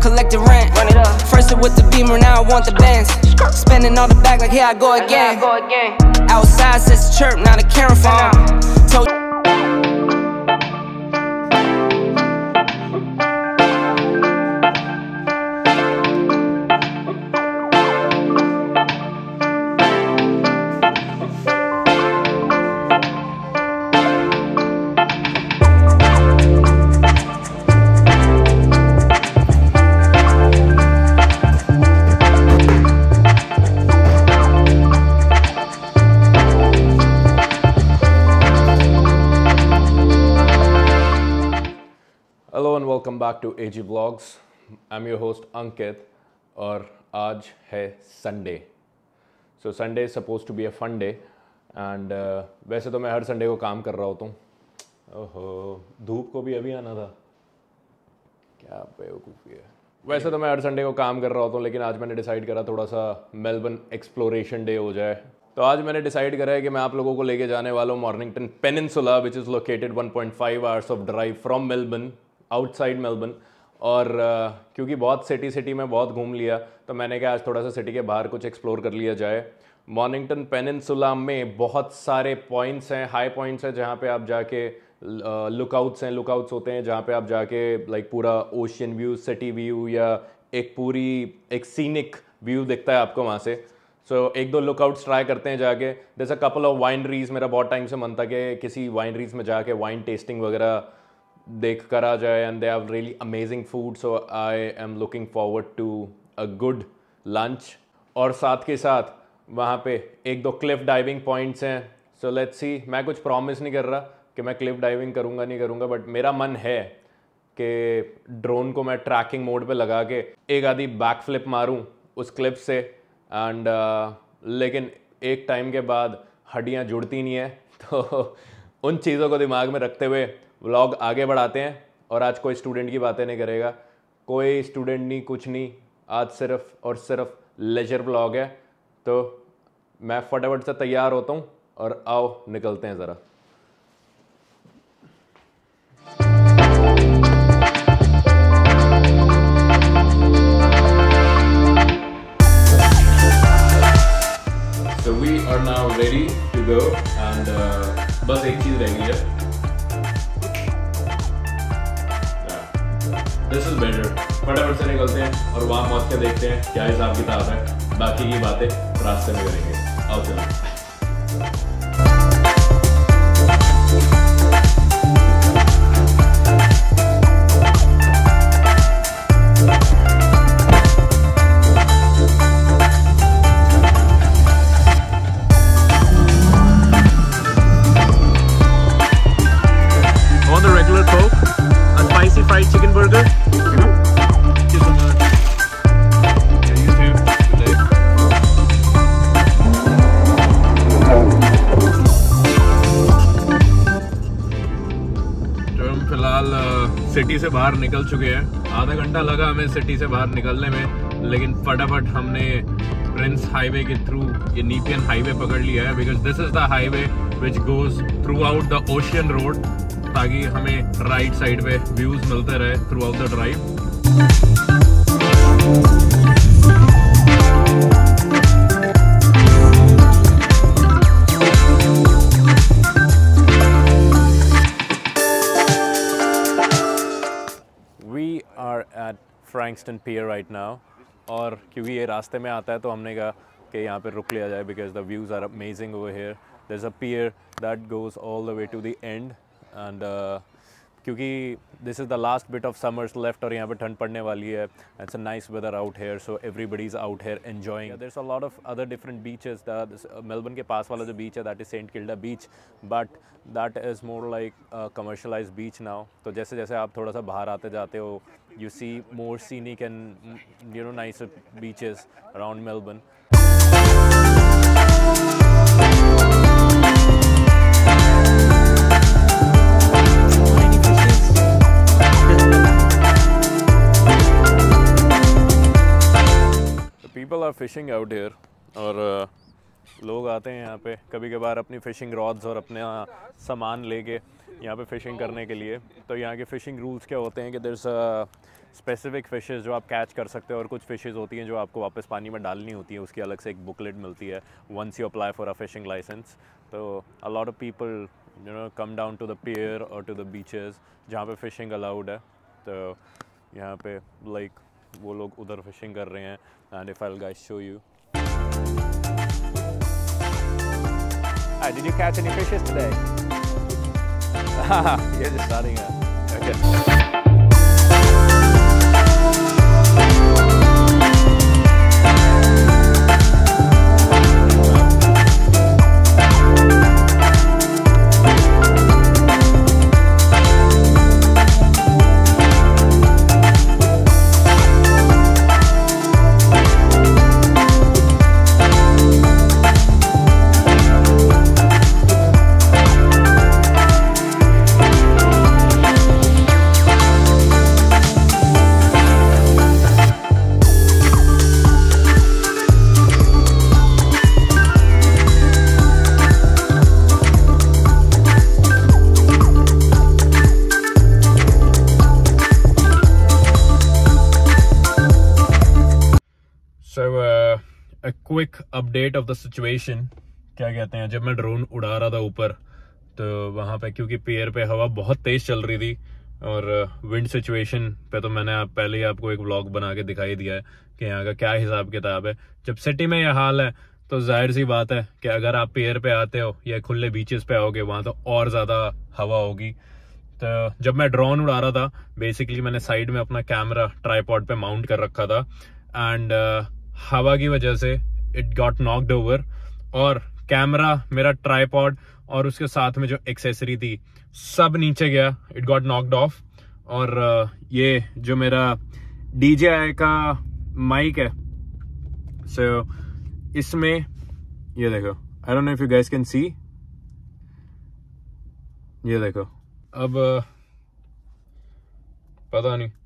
collecting rent. Run it up. First it with the Beamer, now I want the Benz. Spending all the back like here I go again. Outside says chirp, not a camera phone. Told welcome back to AG Vlogs. I am your host Ankit और आज है Sunday. So Sunday is suppose to be a fun day and वैसे तो मैं हर Sunday को काम कर रहा होता हूँ. ओहो, धूप को भी अभी आना था, क्या बेवकूफ़ी है. वैसे तो मैं हर संडे को काम कर रहा होता हूँ, लेकिन आज मैंने डिसाइड करा थोड़ा सा मेलबर्न एक्सप्लोरेशन डे हो जाए. तो आज मैंने डिसाइड करा है कि मैं आप लोगों को लेके जाने वाला हूँ Mornington Peninsula, which is located 1.5 hours of drive from Melbourne, outside Melbourne. और क्योंकि बहुत सिटी में बहुत घूम लिया, तो मैंने कहा आज थोड़ा सा सिटी के बाहर कुछ एक्सप्लोर कर लिया जाए. मॉर्निंगटन पेनिनसुला में बहुत सारे पॉइंट्स हैं, हाई पॉइंट्स हैं, जहाँ पे आप जाके लुकआउट्स होते हैं, जहाँ पे आप जाके लाइक पूरा ओशियन व्यू, सिटी व्यू या एक सीनिक व्यू दिखता है आपको वहाँ से. सो एक दो लुकआउट्स ट्राई करते हैं जाके. There a couple of wineries. मेरा बहुत टाइम से मन था कि किसी वाइनरीज में जाके वाइन टेस्टिंग वगैरह देख कर आ जाए, and they have really amazing food. So I am looking forward to a good lunch. और साथ के साथ वहाँ पे एक दो क्लिफ डाइविंग पॉइंट्स हैं. So let's see. मैं कुछ प्रॉमिस नहीं कर रहा कि मैं क्लिफ डाइविंग करूँगा नहीं करूँगा, बट मेरा मन है कि ड्रोन को मैं ट्रैकिंग मोड पे लगा के एक आधी बैक फ्लिप मारूँ उस क्लिफ से. एंड लेकिन एक टाइम के बाद हड्डियाँ जुड़ती नहीं है, तो उन चीज़ों को दिमाग में रखते हुए व्लॉग आगे बढ़ाते हैं. और आज कोई स्टूडेंट की बातें नहीं करेगा, कोई स्टूडेंट नहीं, कुछ नहीं. आज सिर्फ और सिर्फ लेजर व्लॉग है. तो मैं फटाफट से तैयार होता हूँ और आओ निकलते हैं ज़रा. So we are now ready to go and बस एक चीज़ रह गई है. This is better. फटाफट से निकलते हैं और वहाँ पहुँच के देखते हैं क्या हिसाब किताब है. बाकी की बातें रास्ते में करेंगे. आओ चलो. On the regular Coke, a spicy fried chicken burger. Thank you so much. Yeah, you too. Good day. तो हम फिलहाल सिटी से बाहर निकल चुके हैं. आधा घंटा लगा हमें सिटी से बाहर निकलने में, लेकिन फटाफट हमने प्रिंस हाईवे के थ्रू ये नीपियन हाईवे पकड़ लिया है. Because this is the highway which goes throughout the ocean road, ताकि हमें राइट साइड पे व्यूज मिलते रहे throughout the drive. We are at Frankston pier right now. और क्योंकि ये रास्ते में आता है तो हमने कहा कि यहाँ पे रुक लिया जाए, because the views are amazing over here. There is a pier that goes all the way to the end. And क्योंकि this is the last bit of summers left और यहाँ पे ठंड पड़ने वाली है. It's a nice weather out here, so everybody is out here enjoying. There is a lot of other different beaches. Melbourne के पास वाला जो बीच है that is Saint Kilda beach, but that is more like commercialise beach now. तो जैसे जैसे आप थोड़ा सा बाहर आते जाते हो, you see more scenic and you know nice beaches around Melbourne. People are fishing out here. और लोग आते हैं यहाँ पे कभी कभार अपनी फ़िशिंग रॉड्स और अपने सामान लेके यहाँ पे फ़िशिंग करने के लिए. तो यहाँ के फ़िशिंग रूल्स क्या होते हैं कि there is a specific fishes जो आप कैच कर सकते हो, और कुछ फ़िशेज़ होती हैं जो आपको वापस पानी में डालनी होती है, उसकी अलग से एक बुकलेट मिलती है once you apply for a fishing licence. तो a lot of people come down to the pier और टू द बीचेस जहाँ पे फ़िशिंग अलाउड है। तो यहाँ पे लाइक वो लोग उधर फिशिंग कर रहे हैं। And if I will guys show you, did you catch any fishes today? You're just starting out. Okay. A quick update of the situation। क्या कहते हैं, जब मैं ड्रोन उड़ा रहा था ऊपर, तो वहाँ पे क्योंकि पियर पे हवा बहुत तेज चल रही थी और विंड सिचुएशन पे तो मैंने पहले ही आपको एक व्लॉग बना के दिखाई दिया है कि यहाँ का क्या हिसाब किताब है। जब सिटी में यह हाल है तो जाहिर सी बात है कि अगर आप पियर पे आते हो या खुले बीचेस पे आओगे वहाँ तो और ज़्यादा हवा होगी। तो जब मैं ड्रोन उड़ा रहा था, बेसिकली मैंने साइड में अपना कैमरा ट्राईपॉड पे माउंट कर रखा था एंड हवा की वजह से इट गॉट नॉक्ड ओवर, और कैमरा, मेरा ट्राईपॉड और उसके साथ में जो एक्सेसरी थी सब नीचे गया, इट गॉट नॉक्ड ऑफ। और ये जो मेरा DJI का माइक है, सो इसमें ये देखो, I don't know if you guys can see, ये देखो, अब पता नहीं,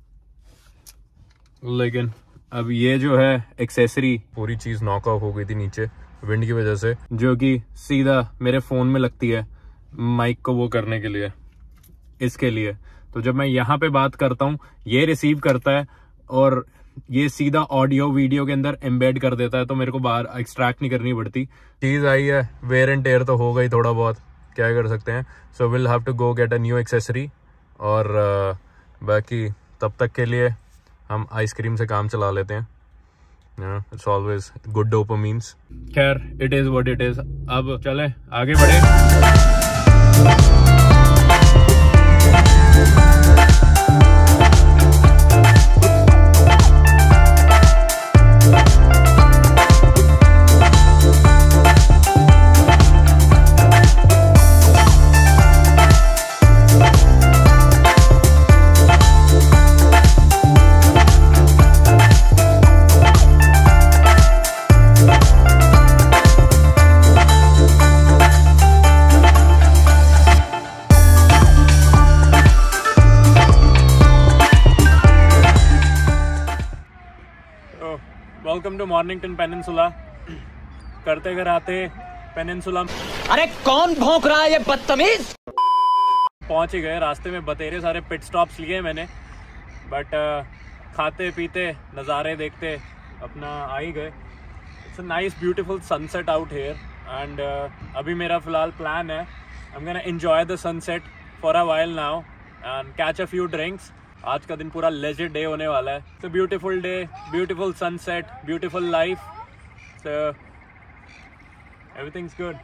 लेकिन अब ये जो है एक्सेसरी पूरी चीज नॉक ऑफ हो गई थी नीचे विंड की वजह से, जो कि सीधा मेरे फोन में लगती है माइक को वो करने के लिए, इसके लिए। तो जब मैं यहाँ पे बात करता हूँ ये रिसीव करता है और ये सीधा ऑडियो वीडियो के अंदर एम्बेड कर देता है, तो मेरे को बाहर एक्सट्रैक्ट नहीं करनी पड़ती। चीज आई है, वेयर एंड टेयर तो हो गई थोड़ा बहुत, क्या कर सकते हैं। So will have to go get a new accessory, और बाकी तब तक के लिए हम आइसक्रीम से काम चला लेते हैं। It's always good dopamines. खैर, it is what it is. अब चलें आगे बढ़े। Welcome to Mornington Peninsula. करते कराते पेनिनसुला, अरे कौन भौंक रहा है ये बदतमीज। पहुंच ही गए। रास्ते में बतेरे सारे पिट स्टॉप्स लिए मैंने, बट खाते पीते नज़ारे देखते अपना आ ही गए। It's a nice beautiful sunset out here, and अभी मेरा फिलहाल प्लान है, I am gonna enjoy the sunset for a while now and catch a few drinks. आज का दिन पूरा लेजर डे होने वाला है। It's a beautiful day, beautiful sunset, beautiful life, so everything's good.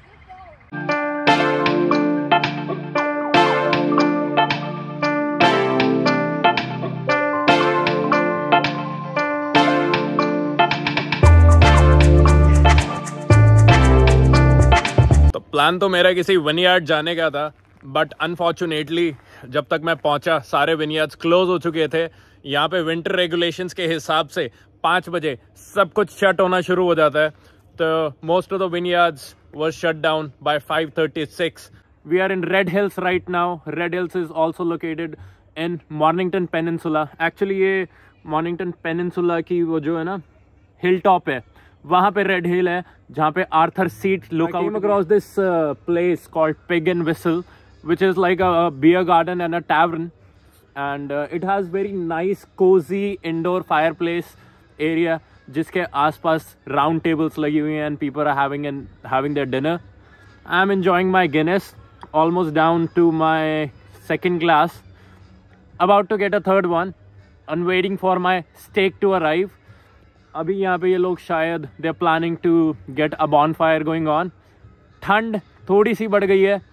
तो प्लान तो मेरा किसी विनयार्ड जाने का था, बट अनफॉर्चुनेटली जब तक मैं पहुंचा सारे विनयार्ड्स क्लोज हो चुके थे। यहाँ पे विंटर रेगुलेशंस के हिसाब से 5 बजे सब कुछ शट होना शुरू हो जाता है। तो most of the vineyards were shut down by 5:36। We are in Red Hills right now. Red Hills is also located in Mornington Peninsula. Actually ये मॉर्निंगटन पेनिनसुला की वो जो है ना हिल टॉप है, वहाँ पे रेड हिल है जहाँ पे Arthur Seat look out across this place called Pig and Whistle, which is like a beer garden and a tavern, and it has very nice cozy indoor fireplace area जिसके आसपास round tables लगी हुई हैं and people are having their dinner. I'm enjoying my Guinness, almost down to my second glass, about to get a third one and waiting for my steak to arrive. अभी यहाँ पे ये लोग शायद they're planning to get a bonfire going on. ठंड थोड़ी सी बढ़ गई है.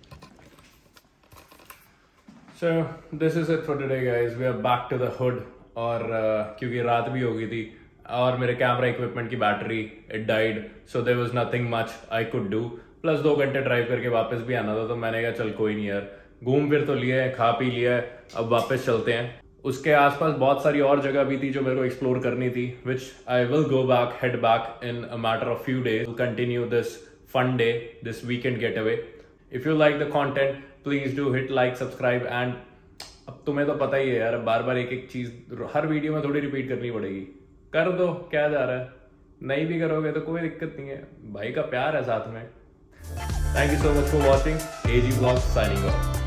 So this is it for today guys. We are back to the hood. और क्योंकि रात भी हो गई थी और मेरे कैमरा इक्विपमेंट की battery it died, so there was nothing much I could do. Plus 2 घंटे ड्राइव करके वापस भी आना था, तो मैंने कहा चल कोई नहीं यार, घूम फिर तो लिया है, खा पी लिया है, अब वापस चलते हैं. उसके आसपास बहुत सारी और जगह भी थी जो मेरे को एक्सप्लोर करनी थी, which I will go back, head back in a matter of few days, continue this fun day, this weekend get away. If you like the content please do hit like, subscribe. And अब तुम्हें तो पता ही है यार, बार बार एक एक चीज हर video में थोड़ी रिपीट करनी पड़ेगी. कर दो, क्या जा रहा है, नहीं भी करोगे तो कोई दिक्कत नहीं है, भाई का प्यार है साथ में. Thank you so much for watching. AG Vlogs signing off.